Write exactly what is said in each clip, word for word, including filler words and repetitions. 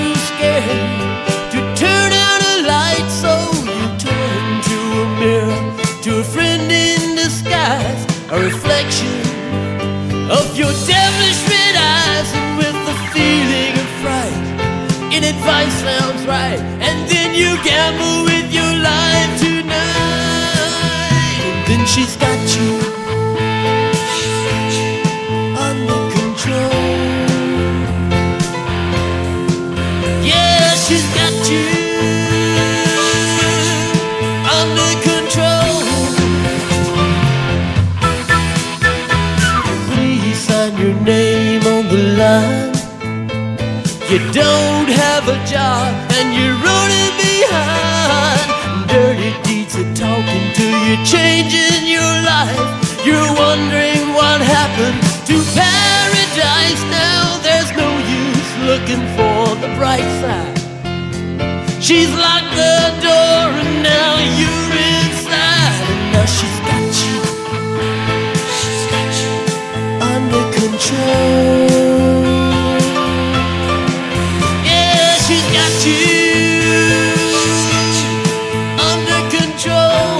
too scared to turn out a light, so you turn to a mirror, to a friend in disguise, a reflection of your devilish red eyes. And with the feeling of fright, in advice sounds right, and then you gamble with your life tonight. And then she's got you under control. Yeah, she's got you under control. Please sign your name on the line. You don't have a job and you're running behind. Dirty deeds are talking to you, changing your life. You're wondering what happened to paradise. Now there's no use looking for the bright side. She's locked the door and now you're inside. And now she's got you, she's got you under control. She's got you under control.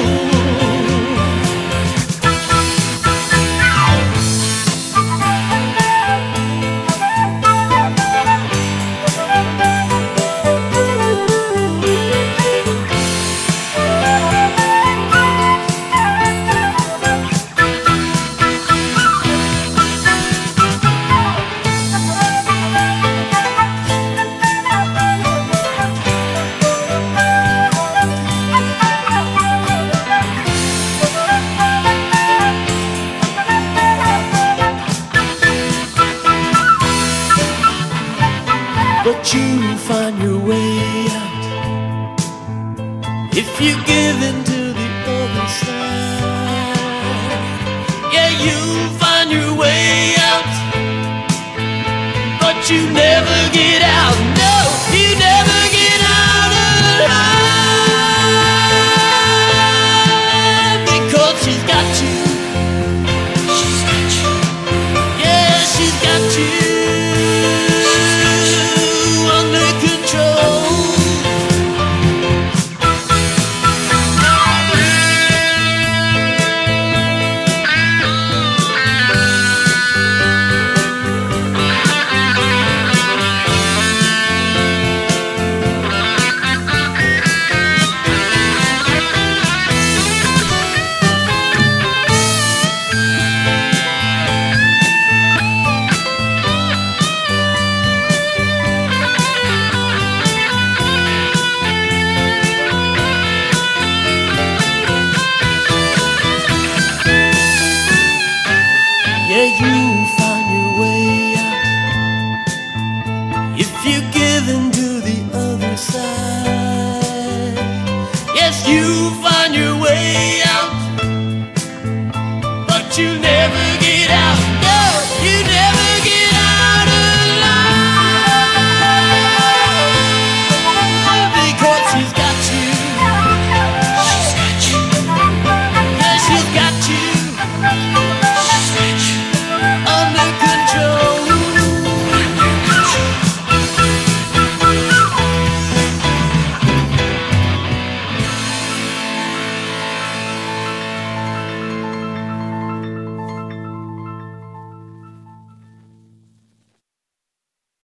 But you find your way out if you give in to the other side. Yeah, you find your way out, but you never get out.